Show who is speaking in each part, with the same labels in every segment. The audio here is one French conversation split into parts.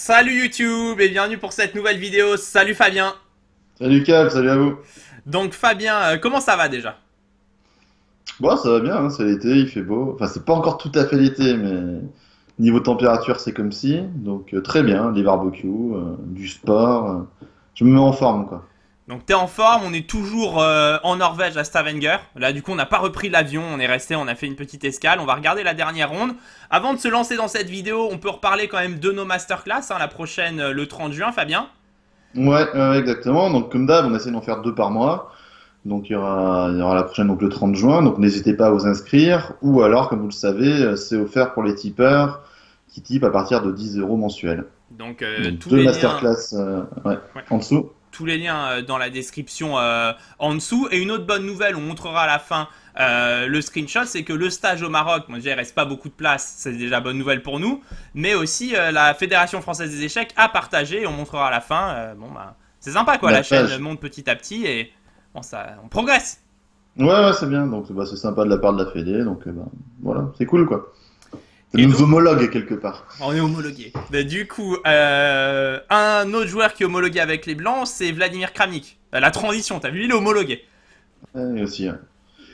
Speaker 1: Salut YouTube et bienvenue pour cette nouvelle vidéo. Salut Fabien.
Speaker 2: Salut Cap, salut à vous.
Speaker 1: Donc Fabien, comment ça va déjà?
Speaker 2: Bon, ça va bien, hein, c'est l'été, il fait beau. Enfin, c'est pas encore tout à fait l'été, mais niveau température, c'est comme si. Donc, très bien, les barbecues, du sport. Je me mets en forme, quoi.
Speaker 1: Donc t'es en forme, on est toujours en Norvège à Stavanger. Là du coup on n'a pas repris l'avion, on est resté, on a fait une petite escale. On va regarder la dernière ronde. Avant de se lancer dans cette vidéo, on peut reparler quand même de nos masterclass, hein, la prochaine le 30 juin Fabien.
Speaker 2: Ouais, exactement. Donc, comme d'hab, on essaie d'en faire deux par mois. Donc, il y aura la prochaine, donc le 30 juin. Donc, n'hésitez pas à vous inscrire. Ou alors, comme vous le savez, c'est offert pour les tipeurs qui typent à partir de 10 euros mensuels.
Speaker 1: Donc
Speaker 2: Donc,
Speaker 1: tous
Speaker 2: deux
Speaker 1: les liens,
Speaker 2: masterclass ouais,
Speaker 1: ouais,
Speaker 2: en dessous.
Speaker 1: tous les liens dans la description en dessous. Et une autre bonne nouvelle, on montrera à la fin le screenshot, c'est que le stage au Maroc, bon, déjà il reste pas beaucoup de place, c'est déjà bonne nouvelle pour nous, mais aussi la Fédération Française des Échecs a partagé, et on montrera à la fin, bon bah c'est sympa quoi,
Speaker 2: La
Speaker 1: la chaîne
Speaker 2: page.
Speaker 1: monte petit à petit et bon, ça, on progresse.
Speaker 2: Ouais, c'est bien. Donc, bah, c'est sympa de la part de la Fédé. Donc, bah, voilà, c'est cool, quoi. Ça
Speaker 1: Et
Speaker 2: nous
Speaker 1: donc,
Speaker 2: homologue quelque part.
Speaker 1: on est homologué. Mais du coup, un autre joueur qui est homologué avec les Blancs, c'est Vladimir Kramnik. La transition, t'as vu, il est homologué.
Speaker 2: Ouais, aussi, ouais.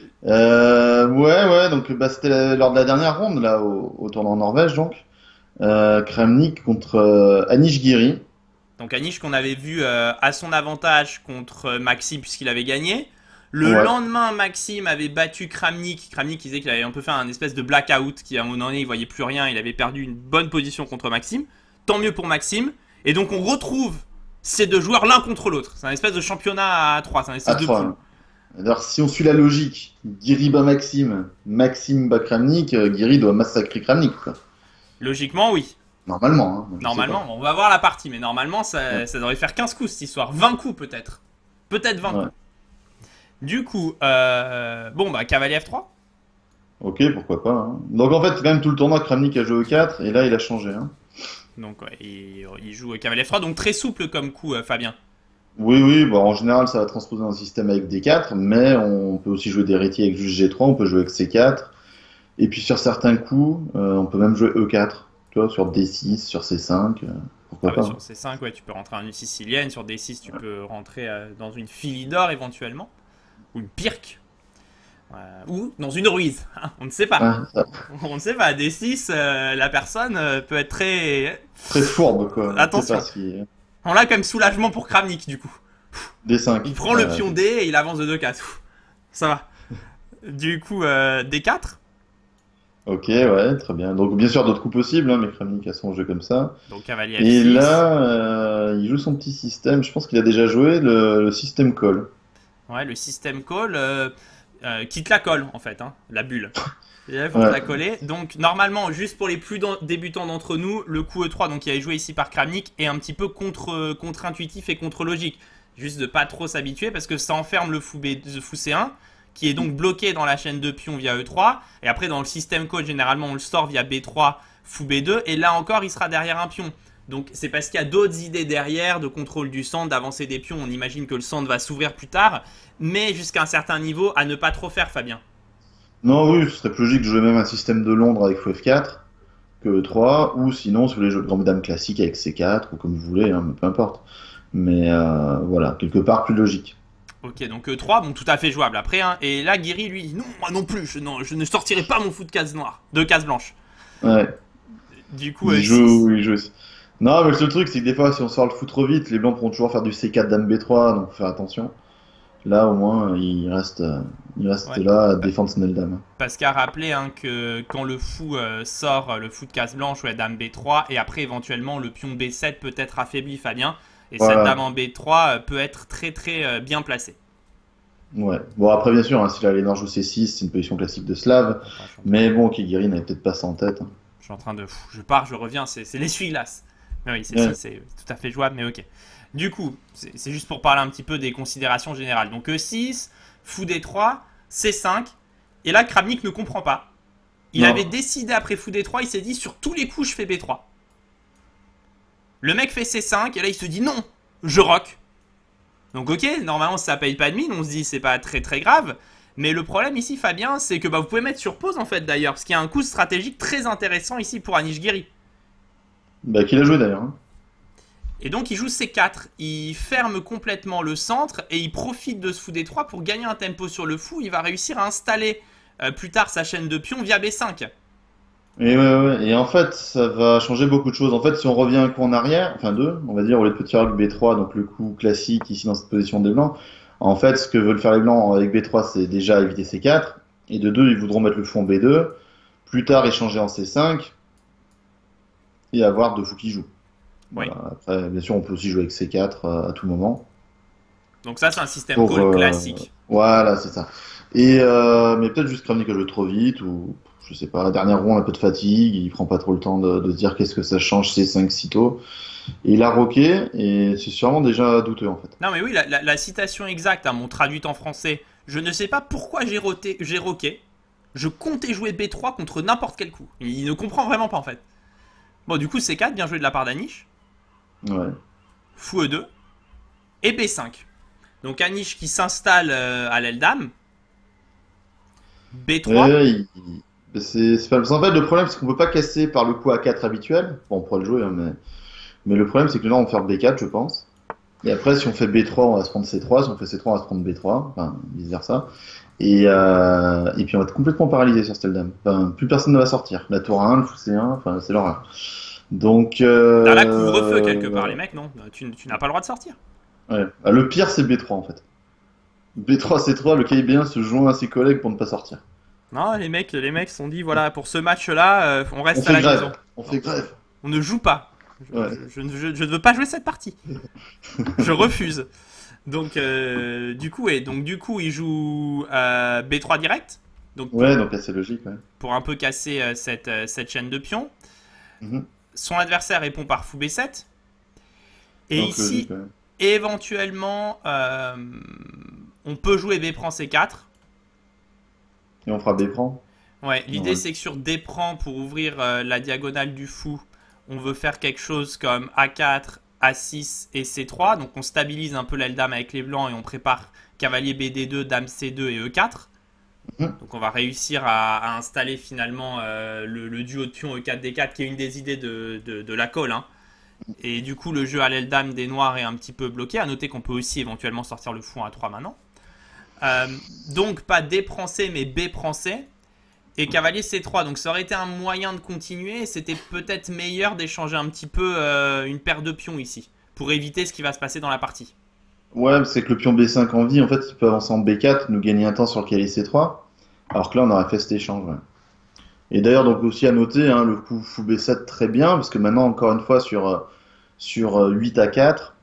Speaker 2: Ouais, donc bah, c'était lors de la dernière ronde, là, au tournoi en Norvège, donc. Kramnik contre Anish Giri.
Speaker 1: Donc Anish qu'on avait vu à son avantage contre Maxime puisqu'il avait gagné. Le
Speaker 2: Ouais,
Speaker 1: lendemain, Maxime avait battu Kramnik. Kramnik disait qu'il avait un peu fait un espèce de blackout, qui à un moment donné il voyait plus rien, il avait perdu une bonne position contre Maxime. Tant mieux pour Maxime. Et donc on retrouve ces deux joueurs l'un contre l'autre. C'est un espèce de championnat à 3, c'est un
Speaker 2: à
Speaker 1: espèce de
Speaker 2: 3.
Speaker 1: poule.
Speaker 2: Hein. Alors, si on suit la logique, Giri bat Maxime, Maxime bat Kramnik, Giri doit massacrer Kramnik, quoi.
Speaker 1: Logiquement, oui.
Speaker 2: Normalement, hein, je sais
Speaker 1: Normalement,
Speaker 2: pas.
Speaker 1: on va voir la partie, mais normalement
Speaker 2: Ouais,
Speaker 1: ça devrait faire 15 coups cette histoire. 20 coups peut-être. Peut-être 20
Speaker 2: ouais.
Speaker 1: coups. Du coup, bon bah cavalier F3.
Speaker 2: Ok, pourquoi pas. Hein. Donc, en fait, quand même, tout le tournoi, Kramnik a joué au 4, et là, il a changé. Hein.
Speaker 1: Donc ouais, il joue cavalier F3, donc très souple comme coup Fabien.
Speaker 2: Oui, bon, en général, ça va transposer dans un système avec D4, mais on peut aussi jouer d'héritier avec juste G3, on peut jouer avec C4, et puis sur certains coups, on peut même jouer E4, tu vois, sur D6, sur C5,
Speaker 1: Ah
Speaker 2: pourquoi
Speaker 1: ouais,
Speaker 2: pas.
Speaker 1: sur C5, ouais, tu peux rentrer en une sicilienne, sur D6 tu peux rentrer dans une Philidor éventuellement, ou une Pirque, ou dans une Ruiz, hein, on ne sait pas.
Speaker 2: Ouais, ça-
Speaker 1: On ne sait pas, D6, la personne peut être très...
Speaker 2: Très fourbe, quoi, on sait pas
Speaker 1: Attention,
Speaker 2: ce qui est.
Speaker 1: on l'a comme soulagement pour Kramnik du coup. Il
Speaker 2: D5.
Speaker 1: prend le pion D et il avance de 2 cases. Ça va. Du coup, D4.
Speaker 2: Ok, ouais, très bien. Donc, bien sûr, d'autres coups possibles, hein, mais Kramnik a son jeu comme ça.
Speaker 1: Donc cavalier
Speaker 2: Et
Speaker 1: F6.
Speaker 2: là, il joue son petit système, je pense qu'il a déjà joué le système call.
Speaker 1: Ouais, le système call qui te la colle en fait, hein, la bulle. Il faut te
Speaker 2: Ouais,
Speaker 1: la coller. Donc normalement, juste pour les plus débutants d'entre nous, le coup E3, donc qui est joué ici par Kramnik, est un petit peu contre-intuitif et contre-logique. Juste de pas trop s'habituer parce que ça enferme le fou C1 qui est donc bloqué dans la chaîne de pions via E3. Et après dans le système call, généralement on le sort via B3, fou B2. Et là encore, il sera derrière un pion. Donc c'est parce qu'il y a d'autres idées derrière de contrôle du centre, d'avancer des pions. On imagine que le centre va s'ouvrir plus tard. Mais jusqu'à un certain niveau, à ne pas trop faire, Fabien.
Speaker 2: non, oui, ce serait plus logique de jouer même un système de Londres avec fou F4 que E3, ou sinon, si vous voulez jouer le grand dame classique avec C4, ou comme vous voulez, hein, peu importe. Mais voilà, quelque part plus logique.
Speaker 1: Ok, donc E3, bon, tout à fait jouable après. Hein. Et là, Guiri, lui, non, moi non plus, non, je ne sortirai pas mon fou de case noire, de case blanche.
Speaker 2: Ouais,
Speaker 1: Du coup,
Speaker 2: il
Speaker 1: E6.
Speaker 2: joue, il joue aussi. Non, mais le seul truc, c'est que des fois, si on sort le fou trop vite, les blancs pourront toujours faire du C4 dame B3, donc faut faire attention. Là, au moins, il reste
Speaker 1: Ouais.
Speaker 2: là à défendre son aile dame.
Speaker 1: Parce qu'à rappeler hein, que quand le fou sort le fou de case blanche, ouais, dame B3, et après éventuellement le pion B7 peut être affaibli, Fabien. Et cette dame
Speaker 2: Voilà.
Speaker 1: en B3 peut être très très bien placée.
Speaker 2: Ouais. Bon, après, bien sûr, hein, si la Lénore joue C6, c'est une position classique de Slave.
Speaker 1: Attends,
Speaker 2: Mais bon, Kigiri n'avait peut-être pas ça en tête. Hein.
Speaker 1: je suis en train de... Je pars, je reviens, c'est l'essuie-glace. Mais oui,
Speaker 2: Ouais.
Speaker 1: c'est tout à fait jouable, mais ok. Du coup, c'est juste pour parler un petit peu des considérations générales. Donc E6, fou D3, C5. Et là, Kramnik ne comprend pas. Il avait
Speaker 2: Non.
Speaker 1: décidé après fou D3, il s'est dit sur tous les coups, je fais B3. Le mec fait C5, et là, il se dit non, je rock. Donc ok, normalement, ça paye pas de mine, on se dit c'est pas très très grave. Mais le problème ici, Fabien, c'est que bah, vous pouvez mettre sur pause en fait d'ailleurs, parce qu'il y a un coup stratégique très intéressant ici pour Anish Giri.
Speaker 2: Bah, qui l'a joué d'ailleurs. Hein.
Speaker 1: Et donc il joue C4, il ferme complètement le centre et il profite de ce fou D3 pour gagner un tempo sur le fou. Il va réussir à installer plus tard sa chaîne de pions via B5.
Speaker 2: Et, ouais, ouais. Et en fait, ça va changer beaucoup de choses. En fait, si on revient un coup en arrière, enfin deux, on va dire, au lieu de petit roc B3, donc le coup classique ici dans cette position des blancs, en fait, ce que veulent faire les blancs avec B3, c'est déjà éviter C4. Et de deux, ils voudront mettre le fou en B2. Plus tard, échanger en C5 et avoir deux fous qui jouent.
Speaker 1: Oui.
Speaker 2: Voilà. Après, bien sûr, on peut aussi jouer avec C4 à tout moment.
Speaker 1: Donc ça, c'est un système
Speaker 2: Pour,
Speaker 1: call classique.
Speaker 2: voilà, c'est ça. Et mais peut-être juste Kramnik a joué trop vite ou je sais pas. La dernière roue, un peu de fatigue, il prend pas trop le temps de se dire qu'est-ce que ça change C5 sitôt. Et il a roqué et c'est sûrement déjà douteux en fait.
Speaker 1: Non mais oui, la citation exacte, hein, mon traduite en français. Je ne sais pas pourquoi j'ai roqué. Je comptais jouer B3 contre n'importe quel coup. Il ne comprend vraiment pas en fait. Bon, du coup, C4, bien joué de la part d'Anish.
Speaker 2: Ouais.
Speaker 1: Fou E2. Et B5. Donc Anish qui s'installe à l'aile dame. B3.
Speaker 2: C'est pas... En fait, le problème, c'est qu'on peut pas casser par le coup A4 habituel. Bon, on pourrait le jouer, hein, mais le problème, c'est que là, on va faire B4, je pense. Et après, si on fait B3, on va se prendre C3. Si on fait C3, on va se prendre B3. Enfin, vice versa. Et puis, on va être complètement paralysé sur cette aile dame. Enfin, plus personne ne va sortir. La tour 1, le fou C1, enfin, c'est l'horreur. Donc.
Speaker 1: T'as la couvre-feu quelque part, les mecs, non? Tu n'as pas le droit de sortir.
Speaker 2: Ouais. Le pire, c'est B3 en fait. B3, C3, le KIB1 se joint à ses collègues pour ne pas sortir.
Speaker 1: Non, les mecs se sont dit, voilà, pour ce match-là, on
Speaker 2: On
Speaker 1: reste à
Speaker 2: fait
Speaker 1: la
Speaker 2: grève.
Speaker 1: maison.
Speaker 2: On fait grève.
Speaker 1: On ne joue pas.
Speaker 2: Ouais.
Speaker 1: Je ne veux pas jouer cette partie. Je refuse. Donc, du coup, il joue B3 direct. Donc,
Speaker 2: Ouais, donc c'est logique. Ouais.
Speaker 1: pour un peu casser cette chaîne de pions.
Speaker 2: Mhm.
Speaker 1: Son adversaire répond par fou B7. Et
Speaker 2: Donc,
Speaker 1: ici,
Speaker 2: logique, ouais.
Speaker 1: éventuellement, on peut jouer B prend C4.
Speaker 2: Et on fera B prend.
Speaker 1: Ouais, l'idée
Speaker 2: Ouais.
Speaker 1: c'est que sur D prend, pour ouvrir la diagonale du fou, on veut faire quelque chose comme A4, A6 et C3. Donc on stabilise un peu l'aile dame avec les blancs et on prépare cavalier BD2, dame C2 et E4.
Speaker 2: Mhm.
Speaker 1: Donc on va réussir à installer finalement le duo de pions E4, D4 qui est une des idées de la colle. Hein. Et du coup le jeu à l'aile dame des noirs est un petit peu bloqué. À noter qu'on peut aussi éventuellement sortir le fou en A3 maintenant. Donc pas D prend C mais B prend C. Et cavalier C3, donc ça aurait été un moyen de continuer. C'était peut-être meilleur d'échanger un petit peu une paire de pions ici. Pour éviter ce qui va se passer dans la partie.
Speaker 2: Ouais, c'est que le pion B5 en vie, en fait, il peut avancer en B4, nous gagner un temps sur le cavalier C3. Alors que là, on aurait fait cet échange. Ouais. Et d'ailleurs, donc aussi à noter, hein, le coup fou B7 très bien, parce que maintenant, encore une fois, sur 8 à 4,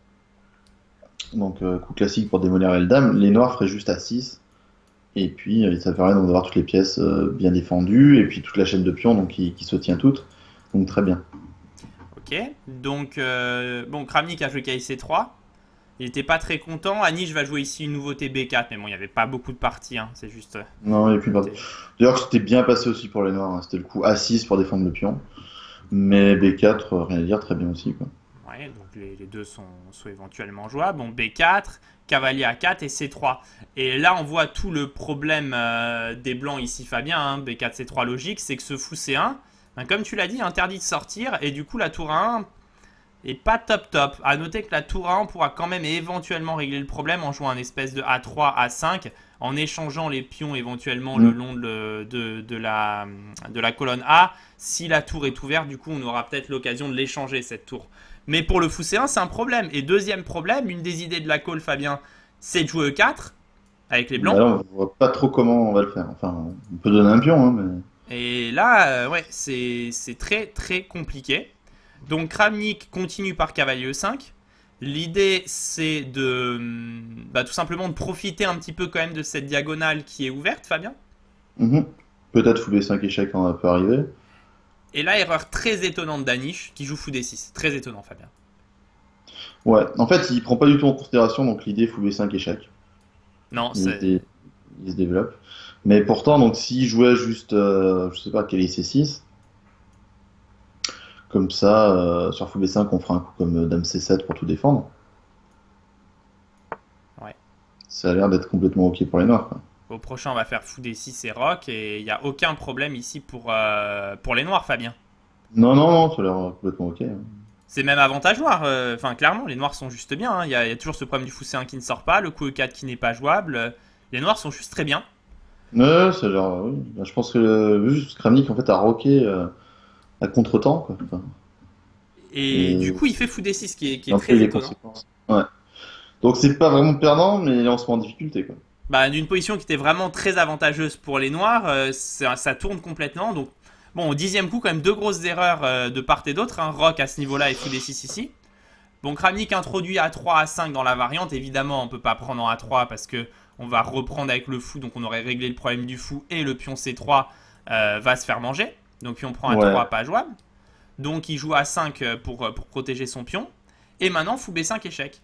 Speaker 2: donc coup classique pour démolir l'aile dame, les noirs feraient juste à 6. Et puis, ça permet donc d'avoir toutes les pièces bien défendues, et puis toute la chaîne de pions donc, qui se tient toute. Donc très bien.
Speaker 1: Ok, donc bon, Kramnik a joué cavalier C3. Il n'était pas très content. Anish va jouer ici une nouveauté B4, mais bon, il n'y avait pas beaucoup de parties, hein. C'est juste.
Speaker 2: Non, et puis d'ailleurs, c'était bien passé aussi pour les noirs. Hein. C'était le coup A6 pour défendre le pion. Mais B4, rien à dire, très bien aussi. Quoi.
Speaker 1: Ouais, donc les deux sont éventuellement jouables. Bon, B4, cavalier A4 et C3. Et là, on voit tout le problème des blancs ici, Fabien. Hein, B4, C3 logique, c'est que ce fou C1, ben, comme tu l'as dit, interdit de sortir. Et du coup, la tour A1 est pas top top. À noter que la tour A1 pourra quand même éventuellement régler le problème en jouant un espèce de A3, A5, en échangeant les pions éventuellement le long de la colonne A. Si la tour est ouverte, du coup, on aura peut-être l'occasion de l'échanger, cette tour. Mais pour le fou C1, c'est un problème. Et deuxième problème, une des idées de la call, Fabien, c'est de jouer E4 avec les blancs.
Speaker 2: Bah là, on voit pas trop comment on va le faire. Enfin, on peut donner un pion, hein, mais...
Speaker 1: Et là, ouais, c'est très très compliqué. Donc Kramnik continue par cavalier E5. L'idée, c'est de tout simplement de profiter un petit peu quand même de cette diagonale qui est ouverte, Fabien.
Speaker 2: Peut-être fou B5 échec quand on peut arriver.
Speaker 1: Et là, erreur très étonnante d'Anish qui joue fou D6. Très étonnant, Fabien.
Speaker 2: Ouais, en fait, il prend pas du tout en considération donc l'idée fou B5 échec.
Speaker 1: Non,
Speaker 2: Il,
Speaker 1: c'est...
Speaker 2: il se développe. Mais pourtant, donc s'il jouait juste, je sais pas, cavalier C6, comme ça, sur fou B5, on fera un coup comme dame C7 pour tout défendre.
Speaker 1: Ouais.
Speaker 2: Ça a l'air d'être complètement ok pour les noirs. Quoi.
Speaker 1: Au prochain, on va faire fou D6 et roc. Et il n'y a aucun problème ici pour les noirs, Fabien.
Speaker 2: Non, non, non, ça a l'air complètement ok. Hein.
Speaker 1: C'est même avantage noir. Enfin, clairement, les noirs sont juste bien. Hein. Il y a toujours ce problème du fou C1 qui ne sort pas, le coup E4 qui n'est pas jouable. Les noirs sont juste très bien.
Speaker 2: Ouais, c'est genre, oui. Bah, je pense que juste Kramnik en fait a rocké à contre-temps, quoi. Enfin,
Speaker 1: Et du
Speaker 2: et
Speaker 1: coup, il fait fou D6, qui
Speaker 2: il
Speaker 1: est
Speaker 2: en paye
Speaker 1: très
Speaker 2: les
Speaker 1: étonnant.
Speaker 2: conséquences. Ouais. Donc c'est pas vraiment perdant, mais il est en ce moment en difficulté, quoi.
Speaker 1: Bah, d'une position qui était vraiment très avantageuse pour les noirs, ça tourne complètement. Donc, bon, au 10e coup, quand même deux grosses erreurs de part et d'autre. Hein. Rock à ce niveau-là et fou D6 ici. Bon, Kramnik introduit A3, A5 dans la variante. Évidemment, on peut pas prendre en A3 parce que on va reprendre avec le fou. Donc, on aurait réglé le problème du fou et le pion C3 va se faire manger. Donc, pion prend
Speaker 2: Ouais.
Speaker 1: A3, pas jouable. Donc, il joue A5 pour protéger son pion. Et maintenant, fou B5 échec.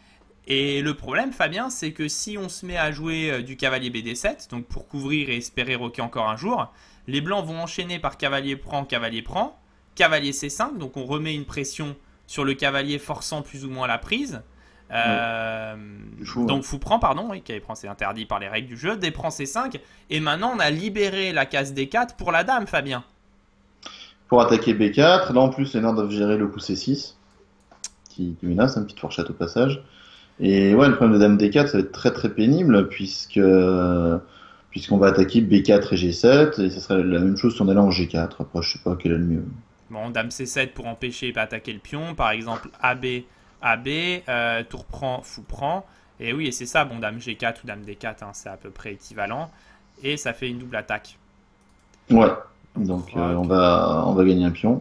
Speaker 1: Et le problème, Fabien, c'est que si on se met à jouer du cavalier BD7, donc pour couvrir et espérer roquer encore un jour, les blancs vont enchaîner par cavalier prend, cavalier C5, donc on remet une pression sur le cavalier forçant plus ou moins la prise.
Speaker 2: Ouais.
Speaker 1: Euh,
Speaker 2: Du fou, ouais.
Speaker 1: donc fou prend, pardon, oui, cavalier prend c'est interdit par les règles du jeu, D prend C5, et maintenant on a libéré la case D4 pour la dame, Fabien.
Speaker 2: Pour attaquer B4, là en plus les noirs doivent gérer le coup C6, qui menace, une petite fourchette au passage. Et ouais, le problème de Dame D4, ça va être très très pénible, puisqu'on va attaquer B4 et G7, et ça serait la même chose si on allait en G4. Après, je sais pas quel est le mieux.
Speaker 1: Bon, dame C7 pour empêcher et pas attaquer le pion. Par exemple, AB, AB, tour prend, fou prend. Et oui, et c'est ça, bon, dame G4 ou dame D4, hein, c'est à peu près équivalent. Et ça fait une double attaque.
Speaker 2: Ouais,
Speaker 1: Donc,
Speaker 2: donc on va gagner un pion,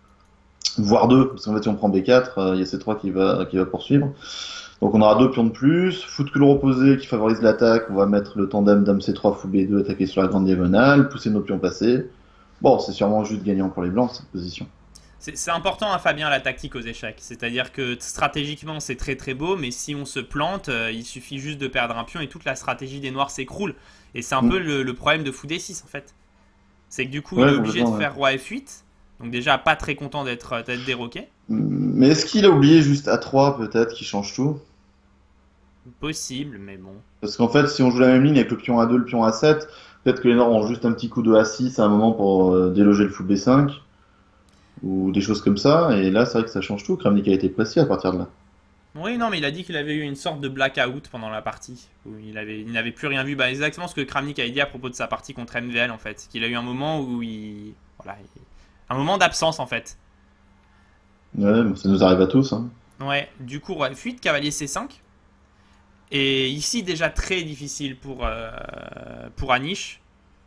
Speaker 2: voire deux, parce qu'en fait si on prend B4, il y a C3 qui va poursuivre. Donc on aura deux pions de plus, foot que le reposé qui favorise l'attaque, on va mettre le tandem Dame C3, fou B2, attaquer sur la grande diagonale, pousser nos pions passés. Bon, c'est sûrement juste gagnant pour les blancs cette position.
Speaker 1: c'est important, hein, Fabien, la tactique aux échecs. C'est-à-dire que stratégiquement, c'est très très beau, mais si on se plante, il suffit juste de perdre un pion et toute la stratégie des noirs s'écroule. Et c'est un peu
Speaker 2: Mm.
Speaker 1: le problème de fou D6, en fait. C'est que du coup, il
Speaker 2: Ouais,
Speaker 1: est obligé de
Speaker 2: complètement, ouais.
Speaker 1: faire roi F8. Donc déjà, pas très content d'être déroqué.
Speaker 2: Mais est-ce qu'il a oublié juste A3 peut-être qui change tout?
Speaker 1: Possible, mais bon.
Speaker 2: Parce qu'en fait, si on joue la même ligne avec le pion A2, le pion A7, peut-être que les Noirs ont juste un petit coup de A6 à un moment pour déloger le fou B5 ou des choses comme ça. Et là, c'est vrai que ça change tout. Kramnik a été précis à partir de là.
Speaker 1: Oui, non, mais il a dit qu'il avait eu une sorte de blackout pendant la partie. Où il n'avait plus rien vu. Bah, exactement ce que Kramnik avait dit à propos de sa partie contre MVL, en fait. Qu'il a eu un moment où il. Voilà. Un moment d'absence, en fait.
Speaker 2: Ouais, mais ça nous arrive à tous, hein.
Speaker 1: Ouais, du coup, roi F8, cavalier C5. Et ici, déjà très difficile pour Anish.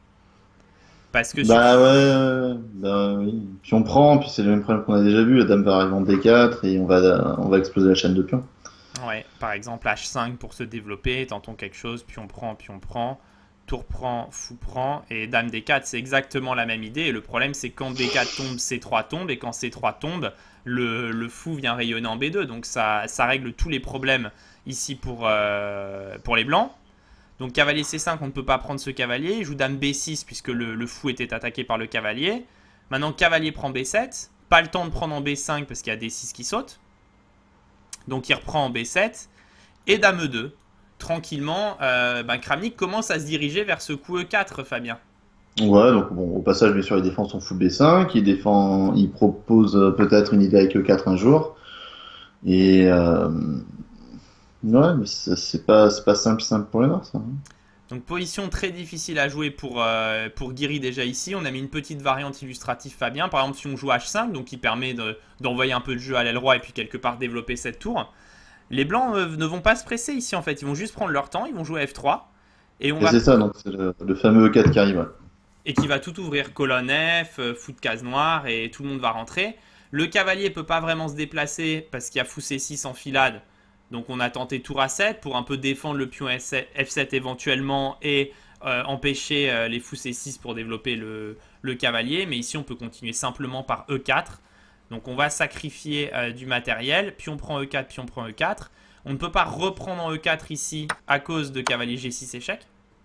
Speaker 1: Parce que sur.
Speaker 2: Bah ouais, bah oui. Puis on prend, puis c'est le même problème qu'on a déjà vu. La dame va arriver en D4 et on va exploser la chaîne de pions.
Speaker 1: Ouais, par exemple H5 pour se développer, tentons quelque chose, puis on prend, tour prend, fou prend, et dame D4, c'est exactement la même idée. Et le problème, c'est que quand D4 tombe, C3 tombe, et quand C3 tombe, le fou vient rayonner en B2. Donc ça règle tous les problèmes ici pour les blancs. Donc cavalier C5, on ne peut pas prendre ce cavalier. Il joue dame B6 puisque le fou était attaqué par le cavalier. Maintenant, cavalier prend B7. Pas le temps de prendre en B5 parce qu'il y a D6 qui saute. Donc il reprend en B7 et dame E2. Tranquillement, Kramnik commence à se diriger vers ce coup E4, Fabien.
Speaker 2: Ouais, donc bon, au passage, bien sûr, il défend son fou B5, il propose peut-être une idée avec E4 un jour. Et ouais, mais c'est pas simple pour les Noirs, ça, hein.
Speaker 1: Donc position très difficile à jouer pour Guiri déjà ici. On a mis une petite variante illustrative, Fabien. Par exemple, si on joue H5, donc qui permet d'envoyer un peu de jeu à l'aile roi et puis quelque part développer cette tour. Les blancs ne vont pas se presser ici en fait. Ils vont juste prendre leur temps, ils vont jouer F3. Et on
Speaker 2: Et
Speaker 1: va
Speaker 2: c'est ça, donc c'est le fameux E4 qui arrive, ouais.
Speaker 1: et qui va tout ouvrir, colonne F, fou de case noire, et tout le monde va rentrer. Le cavalier peut pas vraiment se déplacer parce qu'il y a fou C6 en filade. Donc on a tenté tour A7 pour un peu défendre le pion F7 éventuellement et empêcher les fous C6 pour développer le cavalier. Mais ici on peut continuer simplement par E4. Donc on va sacrifier du matériel. Puis on prend E4, puis on prend E4. On ne peut pas reprendre en E4 ici à cause de cavalier G6 échec.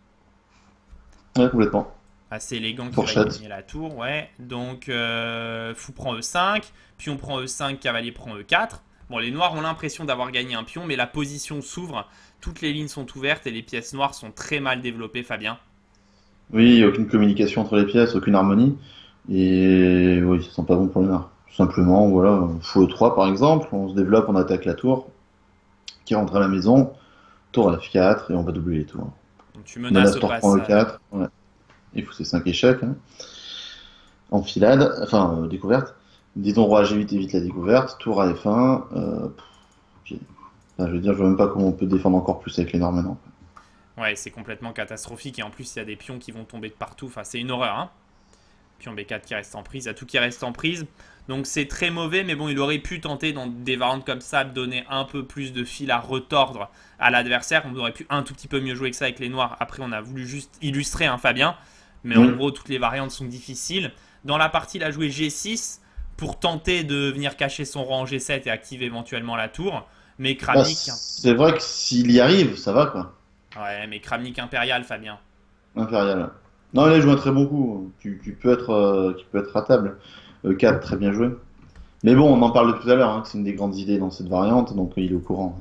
Speaker 2: Ouais, complètement.
Speaker 1: Assez élégant qui va
Speaker 2: Fourchette.
Speaker 1: gagner la tour, ouais. Donc, fou prend E5, puis on prend E5, cavalier prend E4. Bon, les noirs ont l'impression d'avoir gagné un pion, mais la position s'ouvre, toutes les lignes sont ouvertes et les pièces noires sont très mal développées, Fabien.
Speaker 2: Oui, aucune communication entre les pièces, aucune harmonie. Et oui, ça sent pas bon pour les Noirs. Tout simplement, voilà, fou E3 par exemple, on se développe, on attaque la tour, qui rentre à la maison, tour F4 et on va doubler les tours.
Speaker 1: Donc tu menaces
Speaker 2: Menace
Speaker 1: au
Speaker 2: tour prend
Speaker 1: passage.
Speaker 2: E4, ouais. Il faut ces 5 échecs, hein. Enfilade, enfin découverte. Disons roi G8 évite la découverte, tour à F1. Ok. Enfin, je veux dire, je vois même pas comment on peut défendre encore plus avec les Noirs maintenant.
Speaker 1: Ouais, c'est complètement catastrophique. Et en plus, il y a des pions qui vont tomber de partout. Enfin, c'est une horreur, hein. Pion B4 qui reste en prise. Il y a tout qui reste en prise. Donc c'est très mauvais. Mais bon, il aurait pu tenter dans des variantes comme ça de donner un peu plus de fil à retordre à l'adversaire. On aurait pu un tout petit peu mieux jouer que ça avec les Noirs. Après, on a voulu juste illustrer, hein, Fabien. Mais en
Speaker 2: Oui.
Speaker 1: gros, toutes les variantes sont difficiles. Dans la partie, il a joué G6 pour tenter de venir cacher son roi en G7 et activer éventuellement la tour. Mais
Speaker 2: Bah,
Speaker 1: Kramnik,
Speaker 2: c'est vrai que s'il y arrive, ça va quoi.
Speaker 1: ouais, mais Kramnik impérial, Fabien.
Speaker 2: Impérial. Non, il a joué un très bon coup, qui peut être ratable. E4, très bien joué. Mais bon, on en parle depuis tout à l'heure, hein, que c'est une des grandes idées dans cette variante, donc il est au courant.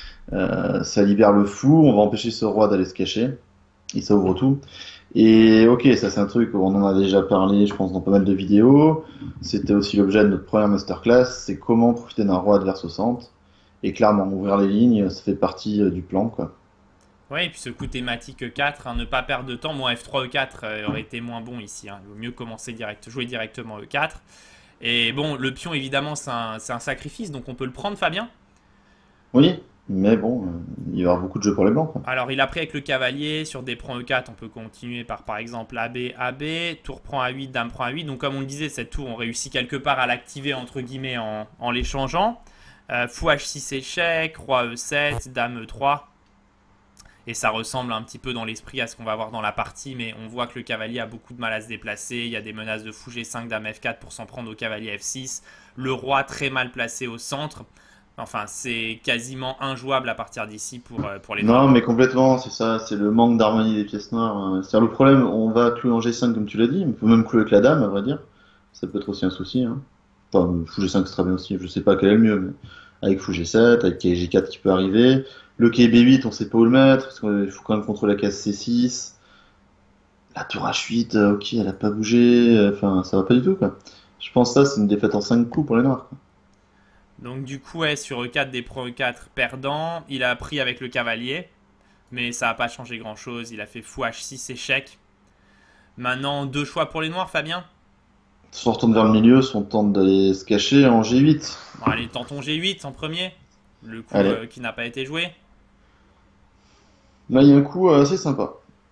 Speaker 2: Ça libère le fou, on va empêcher ce roi d'aller se cacher, et ça ouvre tout. Et ok, ça c'est un truc, on en a déjà parlé, je pense, dans pas mal de vidéos. C'était aussi l'objet de notre première masterclass, c'est comment profiter d'un roi adverse au centre. Et clairement, ouvrir les lignes, ça fait partie du plan, quoi.
Speaker 1: Ouais, et puis ce coup thématique E4, hein, ne pas perdre de temps. Moi, F3 E4 aurait été moins bon ici, hein. Il vaut mieux commencer jouer directement E4. Et bon, le pion, évidemment, c'est un sacrifice, donc on peut le prendre, Fabien.
Speaker 2: Oui, mais bon, il va y avoir beaucoup de jeux pour les blancs, quoi.
Speaker 1: Alors, il a pris avec le cavalier. Sur des prend E4, on peut continuer par exemple AB, AB. Tour prend A8, dame prend A8. Donc, comme on le disait, cette tour, on réussit quelque part à l'activer, entre guillemets, en l'échangeant. Fou H6 échec, roi E7, dame E3. Et ça ressemble un petit peu dans l'esprit à ce qu'on va voir dans la partie, mais on voit que le cavalier a beaucoup de mal à se déplacer. Il y a des menaces de fou G5, dame F4 pour s'en prendre au cavalier F6. Le roi très mal placé au centre. Enfin, c'est quasiment injouable à partir d'ici pour les
Speaker 2: Non,
Speaker 1: noirs.
Speaker 2: mais complètement, c'est ça, c'est le manque d'harmonie des pièces noires, hein. C'est-à-dire le problème, on va clouer en G5 comme tu l'as dit, on peut même clouer avec la dame, à vrai dire. Ça peut être aussi un souci, hein. Enfin, fou G5 c'est très bien aussi, je sais pas quel est le mieux, mais avec fou G7, avec quai G4 qui peut arriver. Le quai B8, on sait pas où le mettre, parce qu'il faut quand même contrôler la case C6. La tour H8, ok, elle a pas bougé, enfin, ça va pas du tout, quoi. Je pense que ça, c'est une défaite en 5 coups pour les noirs, quoi.
Speaker 1: Donc du coup, ouais, sur E4, des pro E4 perdant. Il a pris avec le cavalier, mais ça n'a pas changé grand-chose. Il a fait fou H6 échec. Maintenant, deux choix pour les noirs, Fabien.
Speaker 2: Soit on retourne vers le milieu, soit on tente d'aller se cacher en G8.
Speaker 1: Bon, allez, tentons G8 en premier. Le coup
Speaker 2: Allez.
Speaker 1: qui n'a pas été joué.
Speaker 2: Là, il y a un coup assez sympa.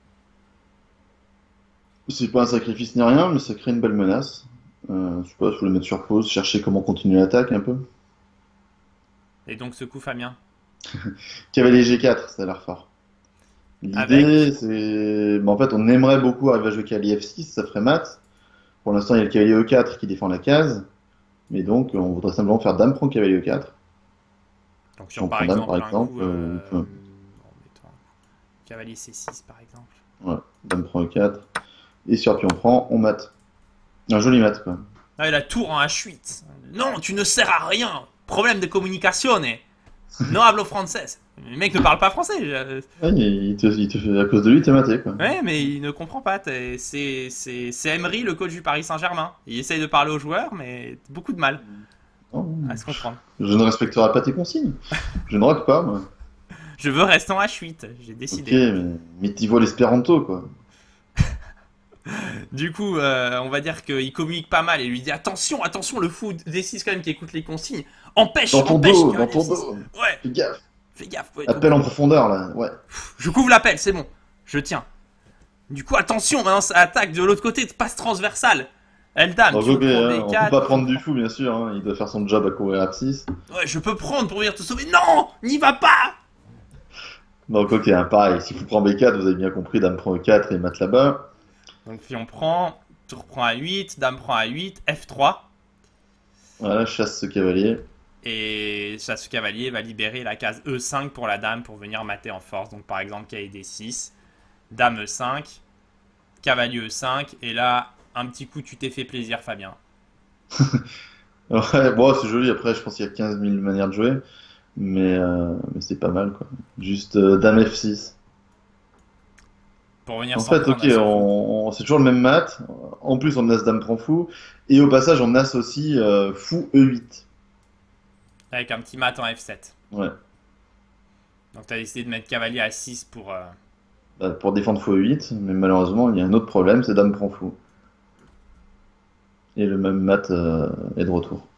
Speaker 2: C'est pas un sacrifice ni rien, mais ça crée une belle menace. Je sais pas, je voulais mettre sur pause, chercher comment continuer l'attaque un peu.
Speaker 1: Et donc ce coup, Fabien.
Speaker 2: Cavalier G4, ça a l'air fort. L'idée,
Speaker 1: Avec.
Speaker 2: c'est. En fait, on aimerait beaucoup arriver à jouer cavalier F6, ça ferait mat. Pour l'instant, il y a le cavalier E4 qui défend la case. Mais donc, on voudrait simplement faire dame prend cavalier E4.
Speaker 1: Donc
Speaker 2: Si
Speaker 1: sur
Speaker 2: on
Speaker 1: par
Speaker 2: prend dame, par
Speaker 1: exemple un
Speaker 2: exemple,
Speaker 1: coup.
Speaker 2: on peut-
Speaker 1: Cavalier C6 par exemple.
Speaker 2: ouais, dame prend E4. Et sur pion prend, on mate. Un joli mat, quoi.
Speaker 1: Ah, et la tour en H8. Non, tu ne sers à rien. Problème de communication. No hablo français. Le mec ne parle pas français.
Speaker 2: Ouais, à cause de lui, t'es maté, quoi.
Speaker 1: Ouais, mais il ne comprend pas. C'est Emery, le coach du Paris Saint-Germain. Il essaye de parler aux joueurs, mais beaucoup de mal
Speaker 2: Non,
Speaker 1: à se comprendre.
Speaker 2: je ne respecterai pas tes consignes. Je ne rock pas, moi.
Speaker 1: Je veux rester en H8, j'ai
Speaker 2: Ok,
Speaker 1: décidé.
Speaker 2: mais t'y vois l'espéranto, quoi.
Speaker 1: Du coup, on va dire qu'il communique pas mal et lui dit attention, attention, le fou D6 quand même qui écoute les consignes. Empêche,
Speaker 2: Dans ton
Speaker 1: empêche,
Speaker 2: dos, dans
Speaker 1: cavalier
Speaker 2: ton
Speaker 1: F6.
Speaker 2: dos.
Speaker 1: Ouais,
Speaker 2: Fais gaffe.
Speaker 1: fais gaffe. Ouais,
Speaker 2: Appel en profondeur, là. Ouais.
Speaker 1: je couvre l'appel, c'est bon. Je tiens. Du coup, attention, maintenant ça attaque de l'autre côté, passe transversale. Elle dame,
Speaker 2: Donc,
Speaker 1: tu
Speaker 2: ok,
Speaker 1: prends
Speaker 2: hein, on peut
Speaker 1: D4.
Speaker 2: pas prendre du fou, bien sûr. Hein. Il doit faire son job à courir F6.
Speaker 1: Ouais, je peux prendre pour venir te sauver. Non, n'y va pas.
Speaker 2: Donc, ok, hein, pareil. Si vous prenez B4, vous avez bien compris, dame prend E4 et mat là-bas.
Speaker 1: Donc puis on prend, tour prend A8, dame prend A8, F3.
Speaker 2: Voilà, chasse ce cavalier.
Speaker 1: Et ça, ce cavalier va libérer la case E5 pour la dame pour venir mater en force. Donc par exemple, cavalier D6, dame E5, cavalier E5. Et là, un petit coup, tu t'es fait plaisir, Fabien.
Speaker 2: Ouais, bon, c'est joli. Après, je pense qu'il y a 15 000 manières de jouer. Mais c'est pas mal, quoi. Juste dame F6.
Speaker 1: Pour venir
Speaker 2: En
Speaker 1: s'en
Speaker 2: fait,
Speaker 1: prendre
Speaker 2: ok,
Speaker 1: à ce fou.
Speaker 2: c'est toujours le même mat. En plus, on menace dame prend fou. Et au passage, on menace aussi fou E8.
Speaker 1: Avec un petit mat en F7.
Speaker 2: Ouais.
Speaker 1: Donc t'as décidé de mettre cavalier à 6 pour...
Speaker 2: Bah, pour défendre fou E8. Mais malheureusement, il y a un autre problème, c'est dame prend fou. Et le même mat est de retour.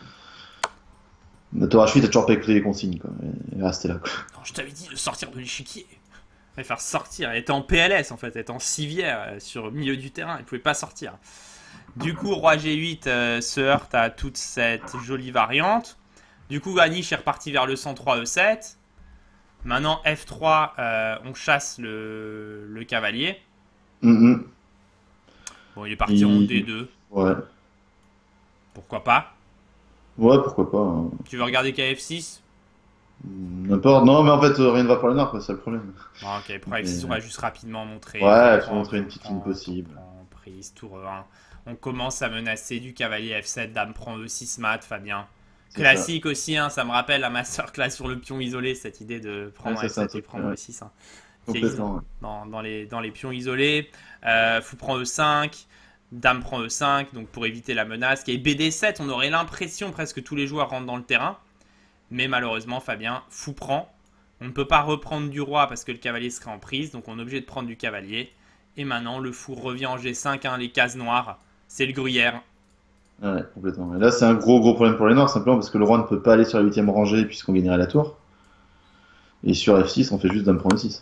Speaker 2: Le tour H8 a toujours pas écouté les consignes, quoi. Il est resté là, quoi.
Speaker 1: Non, je t'avais dit de sortir de l'échiquier. Elle faire sortir. Elle était en PLS en fait, elle était en civière sur le milieu du terrain, elle pouvait pas sortir. Du coup, roi G8 se heurte à toute cette jolie variante. Du coup, Anish est reparti vers le 103 E7. Maintenant, F3, on chasse le cavalier.
Speaker 2: Mhm.
Speaker 1: Bon, il est parti en D2.
Speaker 2: Ouais.
Speaker 1: Pourquoi pas?
Speaker 2: Ouais, pourquoi pas, hein.
Speaker 1: Tu veux regarder KF6?
Speaker 2: N'importe. Non, mais en fait, rien ne va pour le nord, quoi, c'est ça le problème.
Speaker 1: Ah, ok, pour F6, on va juste rapidement montrer.
Speaker 2: Ouais, il faut montrer une petite ligne possible.
Speaker 1: Prise, tour E1. On commence à menacer du cavalier F7, dame prend E6 mat, Fabien.
Speaker 2: C'est
Speaker 1: Classique aussi, hein, ça me rappelle la masterclass sur le pion isolé, cette idée de prendre
Speaker 2: Ouais, ça, c'est un
Speaker 1: F7 et
Speaker 2: truc,
Speaker 1: prendre
Speaker 2: ouais.
Speaker 1: E6. Hein.
Speaker 2: Complètement. Ouais.
Speaker 1: Dans les pions isolés. Fou prend E5, dame prend E5, donc pour éviter la menace. Qui est BD7, on aurait l'impression presque que tous les joueurs rentrent dans le terrain. Mais malheureusement, Fabien, fou prend. On ne peut pas reprendre du roi parce que le cavalier serait en prise, donc on est obligé de prendre du cavalier. Et maintenant, le fou revient en G5, hein, les cases noires. C'est le gruyère.
Speaker 2: Ouais, complètement. Et là, c'est un gros problème pour les noirs, simplement parce que le roi ne peut pas aller sur la 8ème rangée puisqu'on gagnerait la tour. Et sur F6, on fait juste dame prend E6.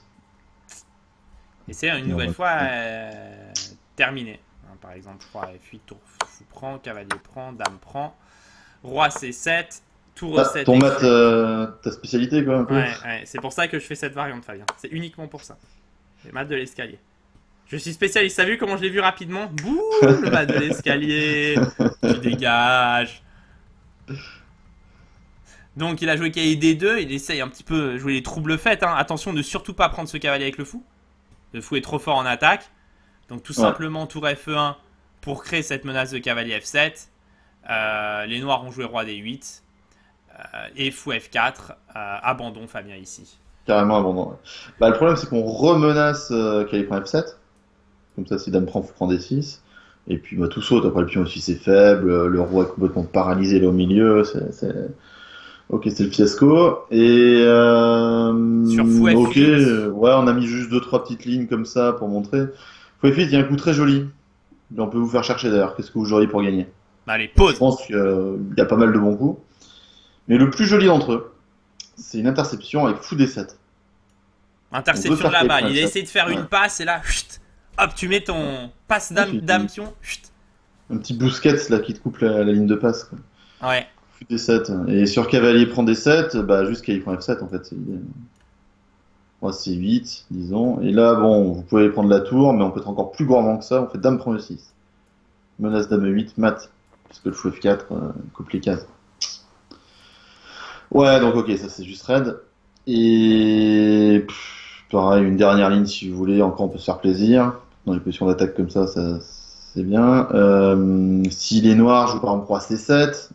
Speaker 1: Et c'est une nouvelle fois terminé. Hein, par exemple, roi F8, tour fou prend, cavalier prend, dame prend. Roi C7, tour E7.
Speaker 2: Ton mat, ta spécialité, quoi, un peu.
Speaker 1: Ouais, c'est pour ça que je fais cette variante, Fabien. C'est uniquement pour ça. Les maths de l'escalier. Je suis spécialiste. T'as vu comment je l'ai vu rapidement? Bouh, le mat de l'escalier. Tu dégages. Donc il a joué cavalier D2. Il essaye un petit peu de jouer les troubles faits. Hein. Attention de surtout pas prendre ce cavalier avec le fou. Le fou est trop fort en attaque. Donc tout simplement tour F1 pour créer cette menace de cavalier F7. Les noirs ont joué roi D8. Et fou F4. Abandon, Fabien, ici.
Speaker 2: Carrément abandon. Ouais. Bah, le problème, c'est qu'on remenace cavalier prend F7. Comme ça, si dame prend, fou prend D6. Et puis bah, tout saute. Après, le pion aussi, c'est faible. Le roi est complètement paralysé là au milieu. Ok, c'est le fiasco. Et
Speaker 1: sur fou F8.
Speaker 2: Ok, ouais, on a mis juste 2-3 petites lignes comme ça pour montrer. Fou F8, il y a un coup très joli. Et on peut vous faire chercher d'ailleurs. Qu'est-ce que vous joueriez pour gagner?
Speaker 1: Allez, pause.
Speaker 2: Je pense qu'il y a pas mal de bons coups. Mais le plus joli d'entre eux, c'est une interception avec fou D7.
Speaker 1: Interception là-bas. Il a
Speaker 2: F7.
Speaker 1: essayé de faire une passe et là, chut, hop, tu mets ton passe dame pion. Chut.
Speaker 2: Un petit bousquet là qui te coupe la ligne de passe, quoi.
Speaker 1: Ouais.
Speaker 2: Fou D7. Et sur cavalier prend D7, bah juste cavalier prend F7 en fait. C'est l'idée. Ouais, c'est 8, disons. Et là, bon, vous pouvez prendre la tour, mais on peut être encore plus gourmand que ça. On fait dame prend E6. Menace dame E8, mat. Puisque le fou F4 coupe les cases. Ouais, donc ok, ça c'est juste raid. Et pareil, une dernière ligne si vous voulez, encore on peut se faire plaisir. Dans les positions d'attaque comme ça c'est bien. Si les noirs jouent par exemple roi C7,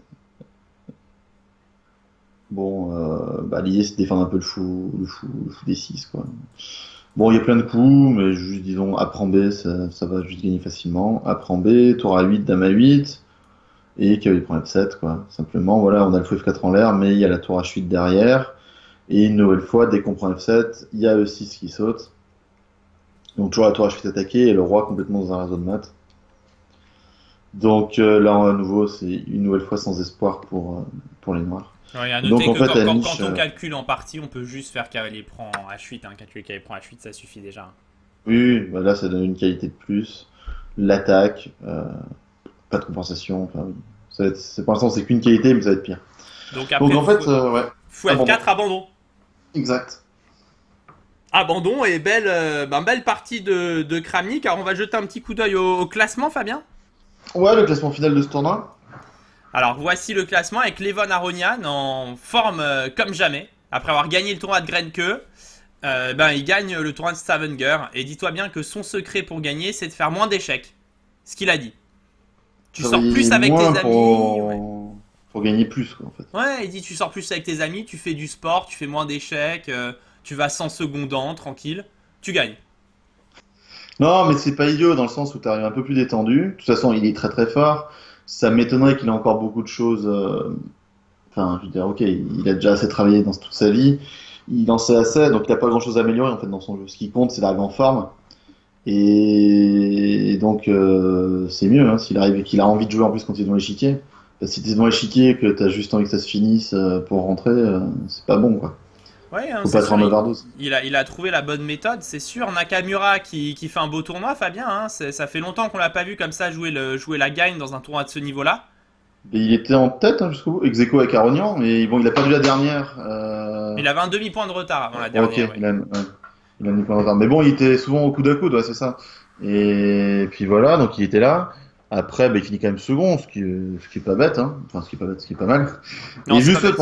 Speaker 2: bon, bah, l'idée c'est de défendre un peu le fou D6 quoi. Bon, il y a plein de coups, mais juste disons A prend B, ça va juste gagner facilement. A prend B, tour A8, dame A8. Et cavalier prend F7, quoi. Simplement, voilà, on a le fou F4 en l'air, mais il y a la tour H8 derrière. Et une nouvelle fois, dès qu'on prend F7, il y a E6 qui saute. Donc toujours la tour H8 attaquée et le roi complètement dans un réseau de maths. Donc là, à nouveau, c'est une nouvelle fois sans espoir pour les noirs.
Speaker 1: Ouais, à noter
Speaker 2: Donc en
Speaker 1: que
Speaker 2: fait,
Speaker 1: quand on calcule en partie, on peut juste faire cavalier prend H8. Hein. Calculer cavalier prend H8, ça suffit déjà.
Speaker 2: Oui, bah là, ça donne une qualité de plus. L'attaque, pas de compensation. Enfin, pour l'instant, c'est qu'une qualité, mais ça va être pire.
Speaker 1: Donc après,
Speaker 2: en fait, ouais.
Speaker 1: Fou F4, abandon.
Speaker 2: Exact.
Speaker 1: Abandon et belle partie de Kramnik. Alors on va jeter un petit coup d'œil au classement, Fabien.
Speaker 2: Ouais, le classement final de ce tournoi.
Speaker 1: Alors voici le classement avec Levon Aronian en forme comme jamais. Après avoir gagné le tournoi de Grenke, il gagne le tournoi de Stavanger. Et dis-toi bien que son secret pour gagner, c'est de faire moins d'échecs. Ce qu'il a dit. Tu sors plus avec tes amis.
Speaker 2: Pour gagner plus, quoi, en fait.
Speaker 1: Ouais, il dit tu sors plus avec tes amis, tu fais du sport, tu fais moins d'échecs, tu vas sans secondant, tranquille, tu gagnes.
Speaker 2: Non, mais c'est pas idiot dans le sens où tu arrives un peu plus détendu. De toute façon, il est très très fort. Ça m'étonnerait qu'il ait encore beaucoup de choses. Enfin, je veux dire, ok, il a déjà assez travaillé dans toute sa vie. Il en sait assez, donc il n'a pas grand-chose à améliorer en fait dans son jeu. Ce qui compte, c'est d'arriver en forme. Et donc, c'est mieux hein, s'il arrive et qu'il a envie de jouer en plus quand il est dans l'échiquier. Parce que si t'es dans l'échiquier et que t'as juste envie que ça se finisse pour rentrer, c'est pas bon quoi.
Speaker 1: Ouais, hein,
Speaker 2: Faut
Speaker 1: c'est
Speaker 2: pas être
Speaker 1: sûr,
Speaker 2: en overdose.
Speaker 1: il a trouvé la bonne méthode, c'est sûr. Nakamura qui fait un beau tournoi, Fabien, hein, ça fait longtemps qu'on l'a pas vu comme ça jouer la gagne dans un tournoi de ce niveau-là.
Speaker 2: Et il était en tête hein, jusqu'au bout, ex aequo avec Aronian, mais bon, il a perdu la dernière.
Speaker 1: Il avait un demi-point de retard avant la
Speaker 2: Ok,
Speaker 1: dernière, ouais.
Speaker 2: il a mis point de retard. Mais bon, il était souvent au coude à coude, ouais, c'est ça. Et puis voilà, donc il était là. Après, bah, il finit quand même second, ce qui est pas bête, hein. Enfin, ce qui est pas bête, ce qui est pas mal.
Speaker 1: Non,
Speaker 2: Et
Speaker 1: c'est pas
Speaker 2: juste
Speaker 1: bête.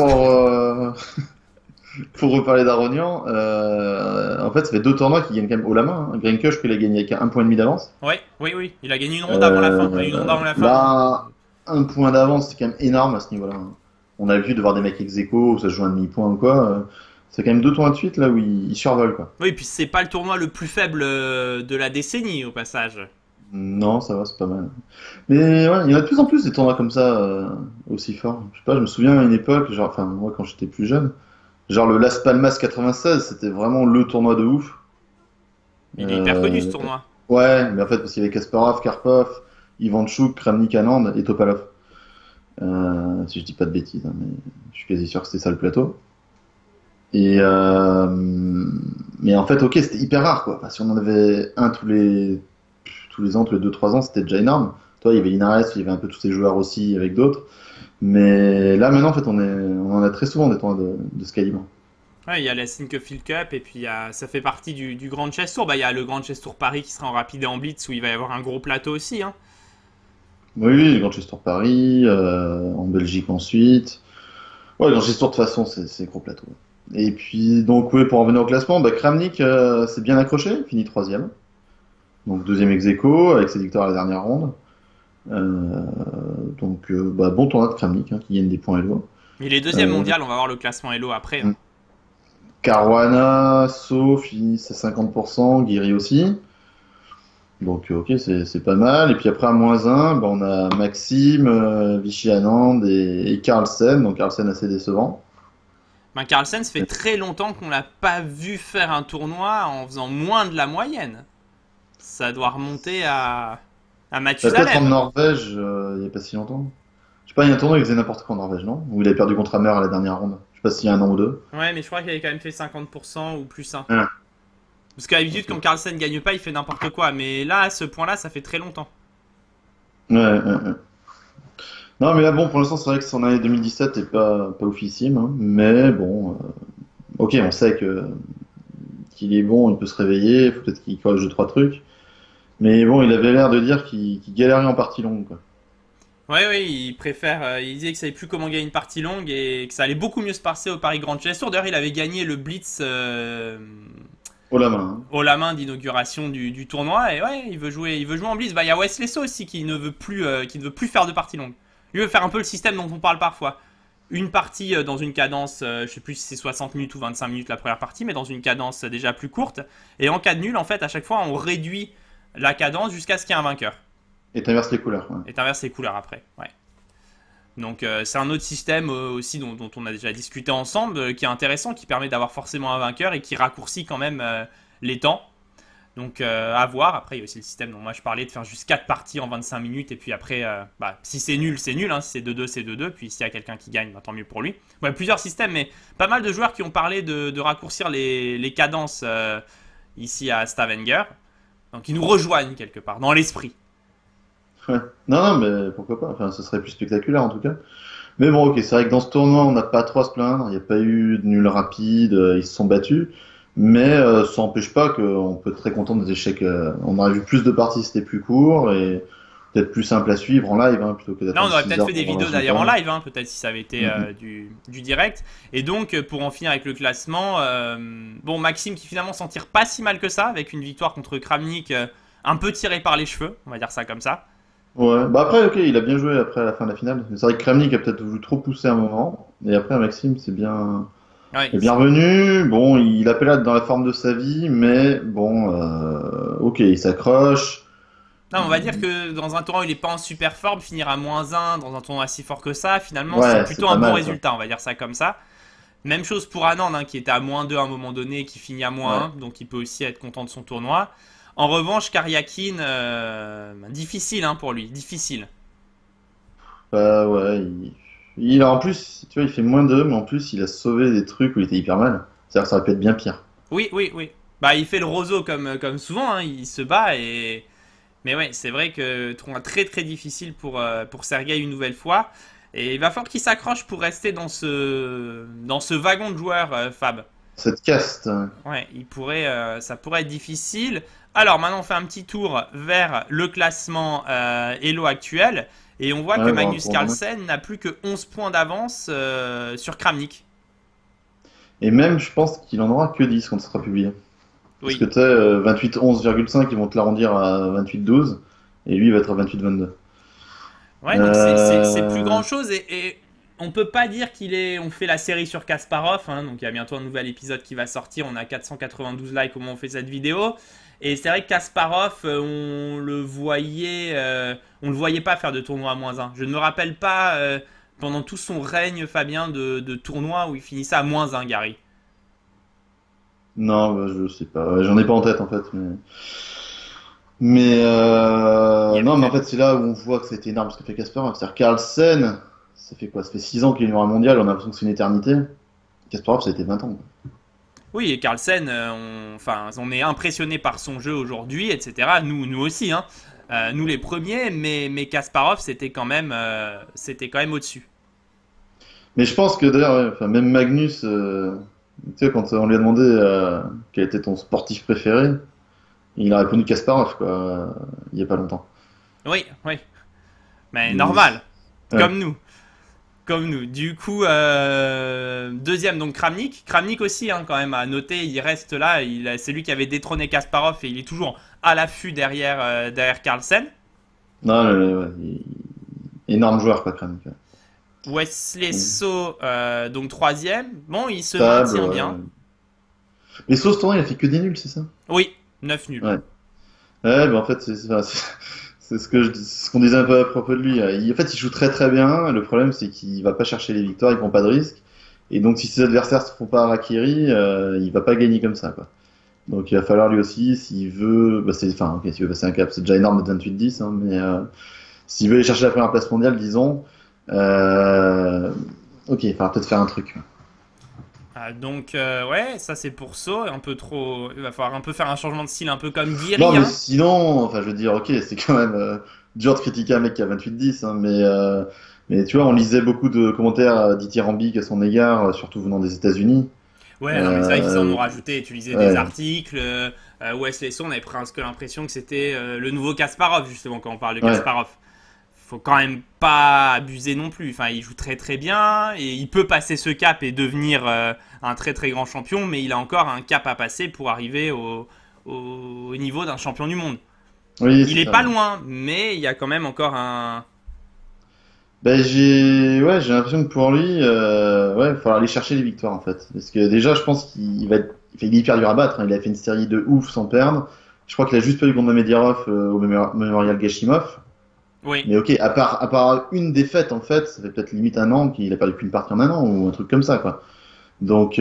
Speaker 2: pour reparler d'Aronian, en fait, ça fait deux tournois qu'il gagne quand même haut la main. Hein. Grenke, je crois qu'il a gagné avec un point et demi d'avance.
Speaker 1: Ouais, oui, oui, il a gagné une ronde avant la fin. Une ronde avant la fin.
Speaker 2: Bah, un point d'avance, c'est quand même énorme à ce niveau-là. Hein. On a vu de voir des mecs ex aequo, où ça se joue un demi-point ou quoi. C'est quand même deux tournois de suite là où il survole quoi.
Speaker 1: Oui, puis c'est pas le tournoi le plus faible de la décennie au passage.
Speaker 2: Non, ça va, c'est pas mal. Mais ouais, il y en a de plus en plus des tournois comme ça aussi forts. Je sais pas, je me souviens à une époque, genre, enfin moi quand j'étais plus jeune, genre le Las Palmas 96, c'était vraiment le tournoi de ouf.
Speaker 1: Il est hyper connu ce
Speaker 2: Euh,
Speaker 1: tournoi.
Speaker 2: ouais, mais en fait parce qu'il y avait Kasparov, Karpov, Ivanchuk, Kramnik Anand et Topalov. Si je dis pas de bêtises, hein, mais je suis quasi sûr que c'était ça le plateau. Et mais en fait, ok, c'était hyper rare quoi. Enfin, si on en avait un tous les ans, tous les deux trois ans, c'était déjà énorme. Toi, il y avait Linares, il y avait un peu tous ces joueurs aussi avec d'autres. Mais là, maintenant, en fait, on en a très souvent des tournois de ce calibre.
Speaker 1: Ouais, il y a la Sinquefield Cup et puis ça fait partie du Grand Chess Tour. Bah, il y a le Grand Chess Tour Paris qui sera en rapide et en blitz où il va y avoir un gros plateau aussi, hein.
Speaker 2: Oui, oui, le Grand Chess Tour Paris, en Belgique ensuite. Ouais, le Grand Chess Tour de toute façon, c'est gros plateau. Et puis, donc, oui, pour en revenir au classement, bah, Kramnik s'est bien accroché, finit troisième. Donc, deuxième ex aequo, avec ses victoires à la dernière ronde. Euh, bah, bon tournoi de Kramnik, hein, qui gagne des points Elo.
Speaker 1: Il est deuxième
Speaker 2: Euh,
Speaker 1: mondial, on va voir le classement Elo après, hein.
Speaker 2: Caruana, So finissent à 50%, Guiri aussi. Donc ok, c'est pas mal. Et puis après à -1, bah, on a Maxime, Vichy Anand et Carlsen. Donc Carlsen assez décevant.
Speaker 1: Ben, Carlsen, ça fait très longtemps qu'on l'a pas vu faire un tournoi en faisant moins de la moyenne. Ça doit remonter à
Speaker 2: Peut-être en
Speaker 1: Mathusalem.
Speaker 2: Norvège, il y a pas si longtemps. Je sais pas, il y a un tournoi où il faisait n'importe quoi en Norvège, non? Où il avait perdu contre Hammer à la dernière ronde. Je sais pas s'il y a un an ou deux.
Speaker 1: Ouais, mais je crois qu'il avait quand même fait 50% ou plus 1.
Speaker 2: Ah,
Speaker 1: Parce qu'à l'habitude,
Speaker 2: ok.
Speaker 1: quand Carlsen gagne pas, il fait n'importe quoi. Mais là, à ce point-là, ça fait très longtemps.
Speaker 2: Ouais, ouais, ouais. Non, mais là, bon, pour l'instant, c'est vrai que son année 2017 est pas oufissime, hein. Mais bon, ok, on sait que qu'il est bon, il peut se réveiller, il faut peut-être qu'il corrige deux, trois trucs. Mais bon, il avait l'air de dire qu'il galérait en partie longue, quoi.
Speaker 1: Ouais, oui, il préfère. Il disait qu'il savait plus comment gagner une partie longue et que ça allait beaucoup mieux se passer au Paris Grand Chess Tour. D'ailleurs, il avait gagné le Blitz
Speaker 2: Haut la main,
Speaker 1: au la main d'inauguration du tournoi. Et ouais, il veut jouer en Blitz. Bah, il y a Wesley So aussi qui ne veut plus faire de partie longue. Lui veut faire un peu le système dont on parle parfois. Une partie dans une cadence, je sais plus si c'est 60 minutes ou 25 minutes la première partie, mais dans une cadence déjà plus courte. Et en cas de nul, en fait, à chaque fois, on réduit la cadence jusqu'à ce qu'il y ait un vainqueur.
Speaker 2: et t'inverses les couleurs. Ouais.
Speaker 1: Et t'inverses les couleurs après. Ouais. Donc c'est un autre système aussi dont on a déjà discuté ensemble, qui est intéressant, qui permet d'avoir forcément un vainqueur et qui raccourcit quand même les temps. Donc à voir. Après, il y a aussi le système dont moi je parlais de faire juste 4 parties en 25 minutes. Et puis après, bah, si c'est nul, c'est nul. Hein. Si c'est 2-2, c'est 2-2. Puis s'il y a quelqu'un qui gagne, bah, tant mieux pour lui. Ouais, plusieurs systèmes, mais pas mal de joueurs qui ont parlé de raccourcir les cadences ici à Stavanger. Donc ils nous rejoignent quelque part, dans l'esprit.
Speaker 2: Ouais. Non, non, mais pourquoi pas. Enfin, ce serait plus spectaculaire en tout cas. Mais bon, ok, c'est vrai que dans ce tournoi, on n'a pas trop à se plaindre. Il n'y a pas eu de nul rapide. Ils se sont battus. Mais ça n'empêche pas qu'on peut être très content des échecs. On aurait vu plus de parties, si c'était plus court et peut-être plus simple à suivre en live hein, plutôt que
Speaker 1: Là, on
Speaker 2: d'attendre
Speaker 1: aurait
Speaker 2: 6
Speaker 1: peut-être
Speaker 2: heures
Speaker 1: fait des
Speaker 2: pour voir un
Speaker 1: vidéos d'ailleurs en
Speaker 2: résultat.
Speaker 1: live, hein, peut-être si ça avait été
Speaker 2: Mhm.
Speaker 1: du direct. Et donc, pour en finir avec le classement, bon, Maxime qui finalement s'en tire pas si mal que ça, avec une victoire contre Kramnik un peu tirée par les cheveux, on va dire ça comme ça.
Speaker 2: Ouais, bah après, ok, il a bien joué après à la fin de la finale. Mais c'est vrai que Kramnik a peut-être voulu trop pousser un moment. Et après, Maxime, c'est bien.
Speaker 1: Ouais,
Speaker 2: Et bienvenue, bon, il a pas l'air dans la forme de sa vie, mais bon, ok, il s'accroche.
Speaker 1: non, on va dire que dans un tournoi où il est pas en super forme, finir à -1 dans un tournoi si fort que ça, finalement, c'est
Speaker 2: Ouais, c'est
Speaker 1: plutôt
Speaker 2: pas
Speaker 1: un bon
Speaker 2: mal, quoi.
Speaker 1: résultat, on va dire ça comme ça. Même chose pour Anand, hein, qui était à -2 à un moment donné, qui finit à
Speaker 2: Ouais.
Speaker 1: -1, donc il peut aussi être content de son tournoi. En revanche, Karyakin, difficile hein, pour lui, difficile.
Speaker 2: Ouais, il a en plus, tu vois, il fait -2, mais en plus, il a sauvé des trucs où il était hyper mal. C'est-à-dire que ça aurait pu être bien pire.
Speaker 1: Oui, oui, oui. Bah, il fait le roseau comme souvent, hein, il se bat et. Mais ouais, c'est vrai que tournoi très très difficile pour Sergei une nouvelle fois. Et il va falloir qu'il s'accroche pour rester dans ce wagon de joueurs, Fab.
Speaker 2: Cette caste.
Speaker 1: Ouais, ça pourrait être difficile. Alors maintenant, on fait un petit tour vers le classement Elo actuel. Et on voit que
Speaker 2: Ouais, bon,
Speaker 1: Magnus Carlsen n'a plus que 11 points d'avance sur Kramnik.
Speaker 2: Et même, je pense qu'il en aura que 10 quand ça sera publié. Parce que
Speaker 1: Oui.
Speaker 2: tu sais, 28-11,5, ils vont te l'arrondir à 28-12, et lui, il va être à 28-22.
Speaker 1: Ouais, donc c'est plus
Speaker 2: Euh...
Speaker 1: grand chose. Et on peut pas dire on fait la série sur Kasparov. Hein, donc il y a bientôt un nouvel épisode qui va sortir. On a 492 likes au moment où on fait cette vidéo. Et c'est vrai que Kasparov, on le voyait pas faire de tournoi à -1. Je ne me rappelle pas pendant tout son règne, Fabien, de tournoi où il finissait à -1, Gary.
Speaker 2: Non, bah, je sais pas. Ouais, j'en ai pas en tête, en fait. Mais
Speaker 1: Il y avait
Speaker 2: non, mais
Speaker 1: que...
Speaker 2: en fait, c'est là où on voit que c'était énorme ce qu'a fait Kasparov. C'est-à-dire Carlsen, ça fait quoi? Ça fait 6 ans qu'il est numéro un mondial, on a l'impression que c'est une éternité. Kasparov, ça a été 20 ans, quoi.
Speaker 1: Oui, et Carlsen, on est impressionné par son jeu aujourd'hui, etc. Nous aussi, hein. Nous les premiers, mais Kasparov, c'était quand même au-dessus.
Speaker 2: Mais je pense que d'ailleurs, ouais, enfin, même Magnus, tu sais, quand on lui a demandé quel était ton sportif préféré, il a répondu Kasparov, quoi, il y a pas longtemps.
Speaker 1: Oui, oui, mais
Speaker 2: Il-
Speaker 1: normal,
Speaker 2: Ouais.
Speaker 1: comme nous. Comme nous. Du coup, deuxième, donc Kramnik. Kramnik aussi, hein, quand même, à noter, il reste là. C'est lui qui avait détrôné Kasparov et il est toujours à l'affût derrière Carlsen.
Speaker 2: Non, ouais, énorme joueur, quoi, Kramnik. Ouais.
Speaker 1: Wesley
Speaker 2: Mm.
Speaker 1: So, donc troisième. Bon, il se
Speaker 2: Stable,
Speaker 1: maintient
Speaker 2: ouais.
Speaker 1: bien.
Speaker 2: Mais Sauce Tourné, il a fait que des nuls, c'est ça?
Speaker 1: Oui, 9 nuls.
Speaker 2: Ouais. Ouais, bah en fait, c'est ce qu'on disait un peu à propos de lui. En fait, il joue très très bien. Le problème, c'est qu'il va pas chercher les victoires, il prend pas de risques. Et donc, si ses adversaires se font pas harakiri, il va pas gagner comme ça, quoi. Donc, il va falloir lui aussi, s'il veut, bah, enfin, ok, s'il veut passer un cap, c'est déjà énorme de 28-10, hein, mais s'il veut aller chercher la première place mondiale, disons, euh, ok, il va peut-être faire un truc.
Speaker 1: Donc, ouais, ça c'est pour So. Un peu trop. Il va falloir un peu faire un changement de style, un peu comme
Speaker 2: Non,
Speaker 1: Guiri,
Speaker 2: mais
Speaker 1: hein.
Speaker 2: sinon, enfin, je veux dire, ok, c'est quand même dur de critiquer un mec qui a 28-10, hein, mais tu vois, on lisait beaucoup de commentaires dithyrambiques à son égard, surtout venant des États-Unis.
Speaker 1: Ouais, non, mais c'est vrai qu'ils en
Speaker 2: Euh,
Speaker 1: ont rajouté. Tu lisais des
Speaker 2: ouais,
Speaker 1: articles. Wesley So, on avait presque l'impression que c'était le nouveau Kasparov, justement, quand on parle de
Speaker 2: ouais.
Speaker 1: Kasparov. Faut quand même pas abuser non plus. Enfin, il joue très très bien et il peut passer ce cap et devenir un très très grand champion, mais il a encore un cap à passer pour arriver au niveau d'un champion du monde.
Speaker 2: Oui,
Speaker 1: Il
Speaker 2: c'est
Speaker 1: est
Speaker 2: ça.
Speaker 1: pas loin, mais il y a quand même encore un.
Speaker 2: Ben, j'ai l'impression que pour lui, ouais, il va falloir aller chercher les victoires, en fait. Parce que déjà, je pense il est hyper dur à battre, hein. Il a fait une série de ouf sans perdre. Je crois qu'il a juste perdu contre Medvedev au Memorial Gashimov.
Speaker 1: Oui.
Speaker 2: Mais ok, à part une défaite, en fait, ça fait peut-être limite un an qu'il a perdu qu'une partie en un an, ou un truc comme ça, quoi. Donc,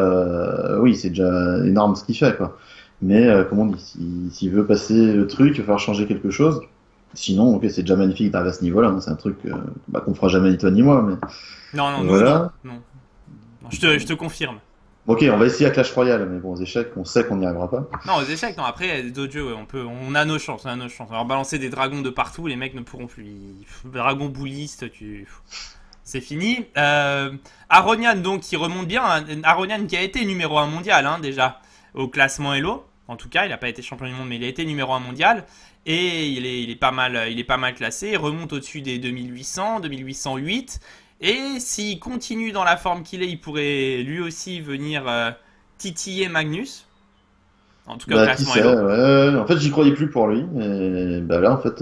Speaker 2: oui, c'est déjà énorme ce qu'il fait, quoi. Mais, comme on dit, s'il veut passer le truc, il va falloir changer quelque chose. Sinon, ok, c'est déjà magnifique d'arriver à ce niveau-là, hein. C'est un truc bah, qu'on fera jamais ni toi ni moi, mais
Speaker 1: Non, non, nous, non.
Speaker 2: voilà.
Speaker 1: Non. Non, je te confirme.
Speaker 2: Ok, on va essayer à Clash Royale, mais bon, aux échecs, on sait qu'on n'y arrivera pas.
Speaker 1: Non, aux échecs, non. Après, il y a d'autres jeux, ouais, on a nos chances, on a nos chances. Alors, balancer des dragons de partout, les mecs ne pourront plus. Dragon bouliste, c'est fini. Aronian, donc, qui remonte bien. Aronian qui a été numéro un mondial, hein, déjà, au classement Elo. En tout cas, il n'a pas été champion du monde, mais il a été numéro un mondial. Et il est pas mal classé. Il remonte au-dessus des 2800, 2808. Et s'il continue dans la forme qu'il est, il pourrait lui aussi venir titiller Magnus. En tout cas, au
Speaker 2: Bah, qui
Speaker 1: classement
Speaker 2: sait,
Speaker 1: Elo.
Speaker 2: ouais. En fait, j'y croyais plus pour lui, et bah là, en fait,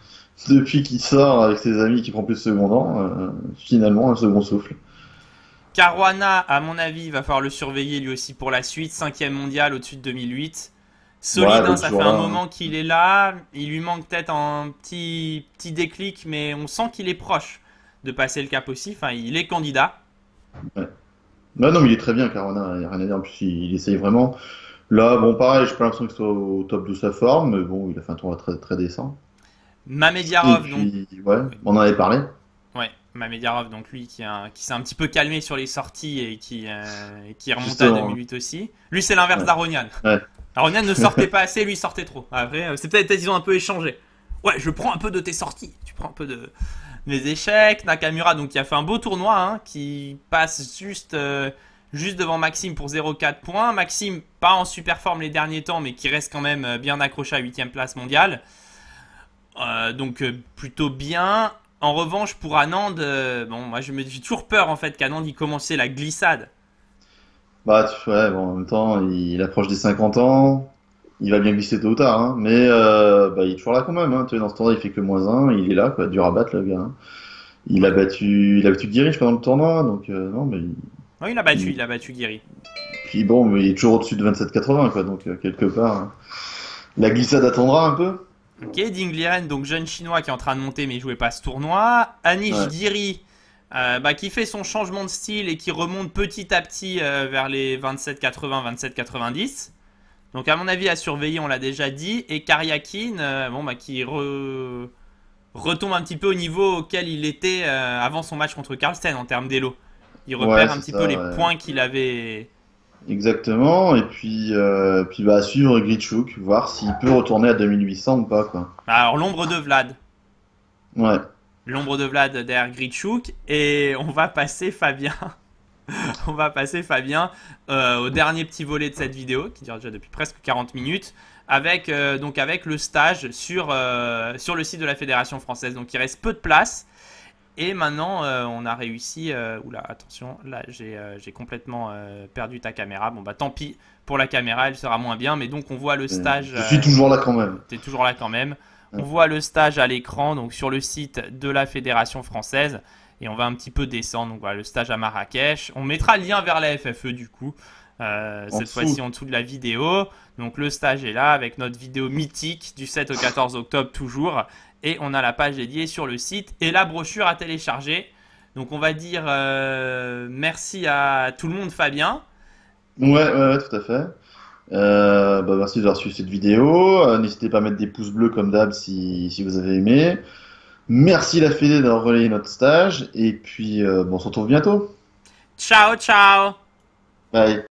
Speaker 2: depuis qu'il sort avec ses amis qui prend plus de second rang, finalement, un second souffle.
Speaker 1: Caruana, à mon avis, il va falloir le surveiller lui aussi pour la suite. 5e mondial au-dessus de 2008. Solide,
Speaker 2: Ouais,
Speaker 1: hein, ça fait
Speaker 2: toujours
Speaker 1: un
Speaker 2: là,
Speaker 1: moment qu'il est là. Il lui manque peut-être un petit déclic, mais on sent qu'il est proche de passer le cap aussi. Enfin, il est candidat.
Speaker 2: ouais. Non, non, mais il est très bien, Caruana, il n'y a rien à dire. En plus, il essaye vraiment. Là, bon, pareil, j'ai pas l'impression qu'il soit au top de sa forme, mais bon, il a fait un tournoi très, très décent. Et
Speaker 1: Mamediarov, donc.
Speaker 2: puis, ouais, on en avait parlé.
Speaker 1: Ouais, Mamediarov, donc lui qui s'est un petit peu calmé sur les sorties et qui est remonté à
Speaker 2: Justement,
Speaker 1: 2008 aussi. Lui, c'est l'inverse
Speaker 2: ouais.
Speaker 1: d'Aronian.
Speaker 2: Ouais.
Speaker 1: Aronian ne sortait pas assez, lui sortait trop. Après, c'est peut-être ils ont un peu échangé. Ouais, je prends un peu de tes sorties, tu prends un peu de mes échecs. Nakamura, donc qui a fait un beau tournoi, hein, qui passe juste devant Maxime pour 0,4 points. Maxime, pas en super forme les derniers temps, mais qui reste quand même bien accroché à 8ème place mondiale. Donc plutôt bien. En revanche, pour Anand, bon, moi j'ai toujours peur en fait qu'Anand il commençait la glissade.
Speaker 2: Bah, ouais, bon, en même temps, il approche des 50 ans. Il va bien glisser tôt ou tard, hein. Mais bah, il est toujours là quand même. Hein. Tu vois, dans ce tournoi, il fait que -1. Il est là, quoi, dur à battre, le gars. Hein.
Speaker 1: Ouais.
Speaker 2: Il a battu Guiri, je crois, dans le tournoi. Donc, non, mais
Speaker 1: Oui,
Speaker 2: il-
Speaker 1: il a battu Guiri.
Speaker 2: puis bon, mais il est toujours au-dessus de 27,80, quoi. Donc, quelque part, hein. La glissade attendra un peu.
Speaker 1: Ok, Ding Liren, donc jeune chinois qui est en train de monter mais il jouait pas ce tournoi. Anish
Speaker 2: Ouais.
Speaker 1: Giri, qui fait son changement de style et qui remonte petit à petit vers les 27,80, 27,90. Donc à mon avis à surveiller, on l'a déjà dit. Et Karyakin, bon, qui retombe un petit peu au niveau auquel il était avant son match contre Carlsen en termes d'élo. Il
Speaker 2: Ouais,
Speaker 1: repère un
Speaker 2: c'est
Speaker 1: petit peu
Speaker 2: ça,
Speaker 1: les
Speaker 2: ouais.
Speaker 1: points qu'il avait.
Speaker 2: Exactement. Et puis bah, à suivre Grichuk, voir s'il peut retourner à 2800 ou pas, quoi.
Speaker 1: Alors l'ombre de Vlad.
Speaker 2: Ouais.
Speaker 1: L'ombre de Vlad derrière Gritchouk. Et on va passer Fabien. On va passer Fabien au dernier petit volet de cette vidéo qui dure déjà depuis presque 40 minutes donc avec le stage sur le site de la Fédération française. Donc il reste peu de place et maintenant on a réussi oula attention là j'ai complètement perdu ta caméra. Bon bah tant pis pour la caméra, elle sera moins bien, mais donc on voit le stage
Speaker 2: Je suis toujours là quand même.
Speaker 1: t'es toujours là quand même.
Speaker 2: Ouais.
Speaker 1: On voit le stage à l'écran donc sur le site de la Fédération française. Et on va un petit peu descendre. Donc voilà, le stage à Marrakech. On mettra le lien vers la FFE du coup.
Speaker 2: En
Speaker 1: Cette
Speaker 2: dessous.
Speaker 1: fois-ci en dessous de la vidéo. Donc le stage est là avec notre vidéo mythique du 7 au 14 octobre toujours. Et on a la page dédiée sur le site et la brochure à télécharger. Donc on va dire merci à tout le monde Fabien.
Speaker 2: Ouais, ouais, ouais, tout à fait. Bah, merci d'avoir suivi cette vidéo. N'hésitez pas à mettre des pouces bleus comme d'hab si vous avez aimé. Merci la Fédé d'avoir relayé notre stage. Et puis, bon, on se retrouve bientôt.
Speaker 1: Ciao ciao.
Speaker 2: Bye.